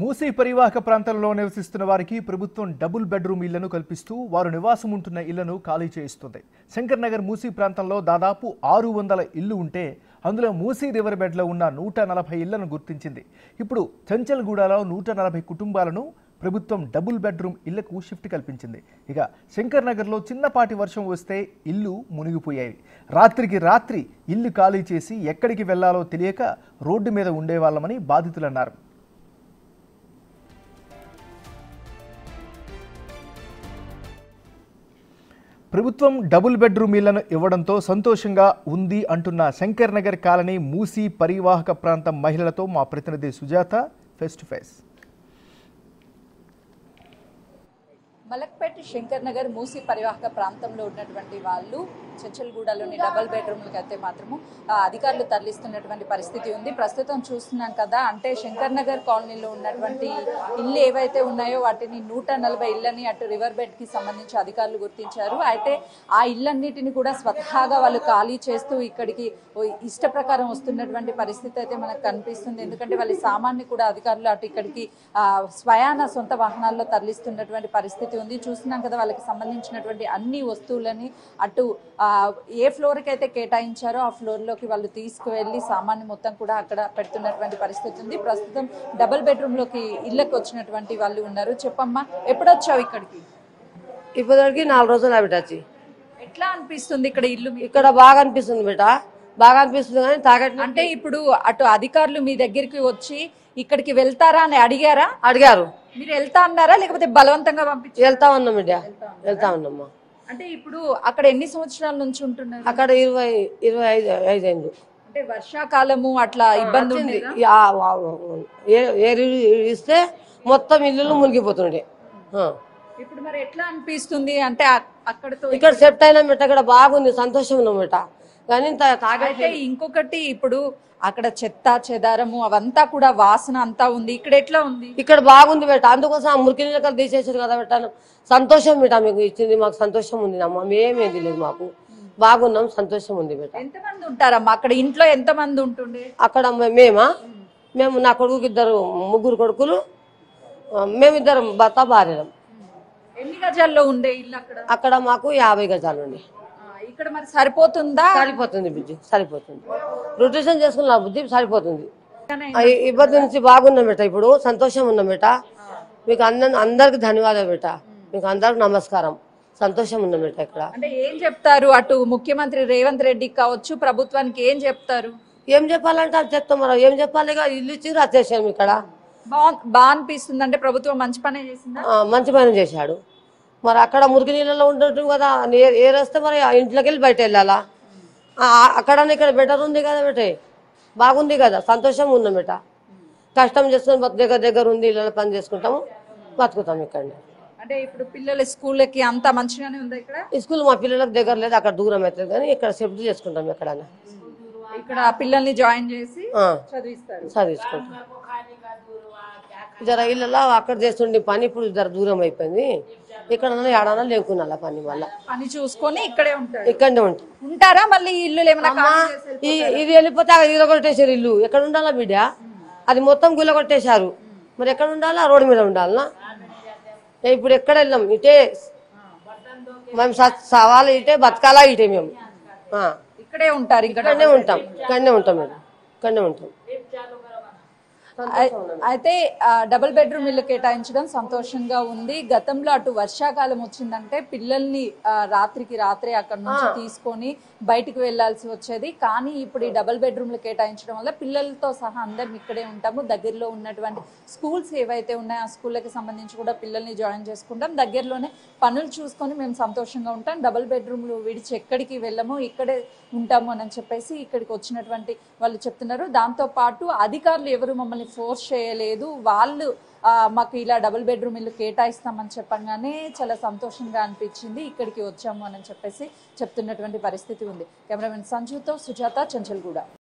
మూసీ పరివాహక ప్రాంతంలో నివసిస్తున్న వారికి ప్రభుత్వం డబుల్ బెడ్రూమ్ ఇళ్లను కల్పిస్తూ వారు నివాసం ఉంటున్న ఇళ్లను ఖాళీ చేయిస్తుంది. శంకర్ నగర్ మూసీ ప్రాంతంలో దాదాపు 600 ఇళ్లు ఉంటే అందులో మూసీ రివర్ బెడ్లో ఉన్న 140 ఇళ్లను గుర్తించింది. ఇప్పుడు చంచల్గూడలో 140 కుటుంబాలను ప్రభుత్వం డబుల్ బెడ్రూమ్ ఇళ్లకు షిఫ్ట్ కల్పించింది. ఇక శంకర్ నగర్లో చిన్నపాటి వర్షం వస్తే ఇల్లు మునిగిపోయాయి. రాత్రికి రాత్రి ఇల్లు ఖాళీ చేసి ఎక్కడికి వెళ్లాలో తెలియక రోడ్డు మీద ఉండేవాళ్ళమని బాధితులు అన్నారు. ప్రభుత్వం డబుల్ బెడ్రూమ్ ఇళ్లను ఇవ్వడంతో సంతోషంగా ఉంది అంటున్న శంకర్ నగర్ కాలనీ మూసీ పరివాహక ప్రాంతం మహిళలతో మా ప్రతినిధి Sujatha face to face. Malakpet Shankar Nagar Musi పరివాహక ప్రాంతంలో ఉన్నటువంటి వాళ్ళు చంచల్గూడలోని డబుల్ బెడ్రూమ్లకి అయితే మాత్రము అధికారులు తరలిస్తున్నటువంటి పరిస్థితి ఉంది. ప్రస్తుతం చూస్తున్నాం కదా, అంటే శంకర్ నగర్ కాలనీలో ఉన్నటువంటి ఇళ్ళు ఏవైతే ఉన్నాయో వాటిని 140 ఇళ్ళని అటు రివర్ బెడ్ కి సంబంధించి అధికారులు గుర్తించారు. అయితే ఆ ఇళ్ళన్నిటిని కూడా స్వతహాగా వాళ్ళు ఖాళీ చేస్తూ ఇక్కడికి ఇష్ట ప్రకారం వస్తున్నటువంటి పరిస్థితి అయితే మనకు కనిపిస్తుంది. ఎందుకంటే వాళ్ళ సామాన్ని కూడా అధికారులు అటు ఇక్కడికి స్వయాన సొంత వాహనాల్లో తరలిస్తున్నటువంటి పరిస్థితి ఉంది. చూస్తున్నాం కదా, వాళ్ళకి సంబంధించినటువంటి అన్ని వస్తువులని అటు ఏ ఫ్లోర్కి అయితే కేటాయించారో ఆ ఫ్లోర్లోకి వాళ్ళు తీసుకువెళ్ళి సామాన్ని మొత్తం కూడా అక్కడ పెడుతున్నటువంటి పరిస్థితి ఉంది. ప్రస్తుతం డబుల్ బెడ్రూమ్లోకి ఇళ్ళకి వచ్చినటువంటి వాళ్ళు ఉన్నారు. చెప్పమ్మా, ఎప్పుడొచ్చావు ఇక్కడికి? ఇప్పటికి 4 రోజులు బిడ్డ. ఎట్లా అనిపిస్తుంది ఇక్కడ ఇల్లు? ఇక్కడ బాగా అనిపిస్తుంది బిడ్డ, బాగా అనిపిస్తుంది. కానీ తాగట్లేదు. అంటే ఇప్పుడు అటు అధికారులు మీ దగ్గరికి వచ్చి ఇక్కడికి వెళ్తారా అని అడిగారు. మీరు వెళ్తా అన్నారా లేకపోతే బలవంతంగా పంపించి? వెళ్తా ఉన్నాం బిడ్డ, వెళ్తా ఉన్నామ్మా. అంటే ఇప్పుడు అక్కడ ఎన్ని సంవత్సరాల నుంచి ఉంటున్నారు? అక్కడ 25 అయింది. అంటే వర్షాకాలము అట్లా ఇబ్బంది ఉంది. ఇస్తే మొత్తం ఇల్లు మునిగిపోతుండే. ఇప్పుడు మరి ఎట్లా అనిపిస్తుంది? అంటే అక్కడతో ఇక్కడ సెట్ అయినా బిడ్డ, ఇక్కడ బాగుంది, సంతోషం ఉన్నాం బిడ్డ. కానీ తాగైతే ఇంకొకటి, ఇప్పుడు అక్కడ చెత్త చెదారము అవంతా కూడా వాసన అంతా ఉంది. ఇక్కడ ఎట్లా ఉంది? ఇక్కడ బాగుంది బెట్ట. అందుకోసం ఆ మురికి నీళ్ళకలు తీసేసారు కదా పెట్టాను. సంతోషం బిడ్డ, మీకు ఇచ్చింది మాకు సంతోషం ఉంది అమ్మ. మేమేది లేదు, మాకు బాగున్నాం, సంతోషం ఉంది బిడ్డ. ఎంతమంది ఉంటారమ్మా అక్కడ? ఇంట్లో ఎంతమంది ఉంటుండే అక్కడ? మేము నా కొడుకు 3 కొడుకులు, మేమిద్దరం భర్త భార్యలం. ఎన్ని గజాల్లో ఉండే ఇల్లు అక్కడ? అక్కడ మాకు 50 గజాలు ఉండే. ఇక్కడ మరి సరిపోతుందా? సరిపోతుంది బుజ్జి, సరిపోతుంది. రొటేషన్ చేసుకున్న బుద్ధి సరిపోతుంది. ఇబ్బంది నుంచి బాగున్నాం బేట, ఇప్పుడు సంతోషం ఉన్నాం బేట. మీకు అందరికి ధన్యవాదాలు బేట, మీకు అందరికి నమస్కారం. సంతోషం ఉన్నాం బేట. ఇక్కడ అంటే ఏం చెప్తారు? అటు ముఖ్యమంత్రి రేవంత్ రెడ్డికి కావచ్చు, ప్రభుత్వానికి ఏం చెప్తారు? ఏం చెప్పాలంటే అది చెప్తాం. మనం ఏం చెప్పాలి? ఇల్లు ఇచ్చి వచ్చేసాము. ఇక్కడ బాగా అనిపిస్తుంది. అంటే ప్రభుత్వం మంచి పనే చేసిందా? మంచి పని చేశాడు. మరి అక్కడ మురికి నీళ్ళలో ఉండటం కదా, ఏరేస్తే మరి ఇంట్లోకి వెళ్ళి బయట వెళ్ళాలా? అక్కడ ఇక్కడ బెటర్ ఉంది కదా బేటే, బాగుంది కదా, సంతోషం ఉన్నాం బేట. కష్టం చేసుకుని దగ్గర ఉంది, ఇళ్ళ పని చేసుకుంటాము, బతుకుతాం ఇక్కడ. అంటే ఇప్పుడు పిల్లల స్కూళ్ళకి అంతా మంచిగానే ఉంది ఇక్కడ? స్కూల్ మా పిల్లలకు దగ్గర లేదు, అక్కడ దూరం అవుతుంది. కానీ ఇక్కడ షిఫ్ట్ చేసుకుంటాం. ఎక్కడైనా ఇక్కడ పిల్లల్ని జాయిన్ చేసి చదివించుకుంటాం. జర ఇళ్ళలో అక్కడ చేస్తుండే పని ఇప్పుడు జర దూరం అయిపోయింది. ఇక్కడ ఏడానా లేకున్నా పని, మళ్ళీ పని చూసుకొని ఇక్కడే ఉంటారా? మళ్ళీ ఇల్లు ఇది వెళ్ళిపోతే ఇల్లు కొట్టేశారు. ఇల్లు ఎక్కడ ఉండాలా బిడ్డ? అది మొత్తం గుల్ల కొట్టేశారు. మరి ఎక్కడ ఉండాలా? రోడ్డు మీద ఉండాలనా? ఇప్పుడు ఎక్కడ వెళ్ళాం? ఇటే మేము సవాలు, ఇటే బతకాలా, ఇటే మేము ఇక్కడే ఉంటారు. ఇక్కడనే ఉంటాం మేము, ఇక్కడనే ఉంటాం. అయితే డబుల్ బెడ్రూమ్ ఇల్లు కేటాయించడం సంతోషంగా ఉంది. గతంలో అటు వర్షాకాలం వచ్చిందంటే పిల్లల్ని రాత్రికి రాత్రే అక్కడ నుంచి తీసుకొని బయటకు వెళ్లాల్సి వచ్చేది. కానీ ఇప్పుడు ఈ డబుల్ బెడ్రూమ్లు కేటాయించడం వల్ల పిల్లలతో సహా అందరం ఇక్కడే ఉంటాము. దగ్గరలో ఉన్నటువంటి స్కూల్స్ ఏవైతే ఉన్నాయో ఆ స్కూళ్ళకి సంబంధించి కూడా పిల్లల్ని జాయిన్ చేసుకుంటాం. దగ్గరలోనే పనులు చూసుకొని మేము సంతోషంగా ఉంటాం. డబుల్ బెడ్రూమ్లు విడిచి ఎక్కడికి వెళ్ళము, ఇక్కడే ఉంటాము అని చెప్పేసి ఇక్కడికి వచ్చినటువంటి వాళ్ళు చెప్తున్నారు. దాంతో పాటు అధికారులు ఎవరు మమ్మల్ని ఫోర్స్ చేయలేదు, వాళ్ళు మాకు ఇలా డబుల్ బెడ్రూమ్ ఇల్లు కేటాయిస్తామని చెప్పగానే చాలా సంతోషంగా అనిపించింది, ఇక్కడికి వచ్చాము అని చెప్పేసి చెప్తున్నటువంటి పరిస్థితి ఉంది. కెమెరామెన్ సంజుతో సుజాత, చంచల్గూడ.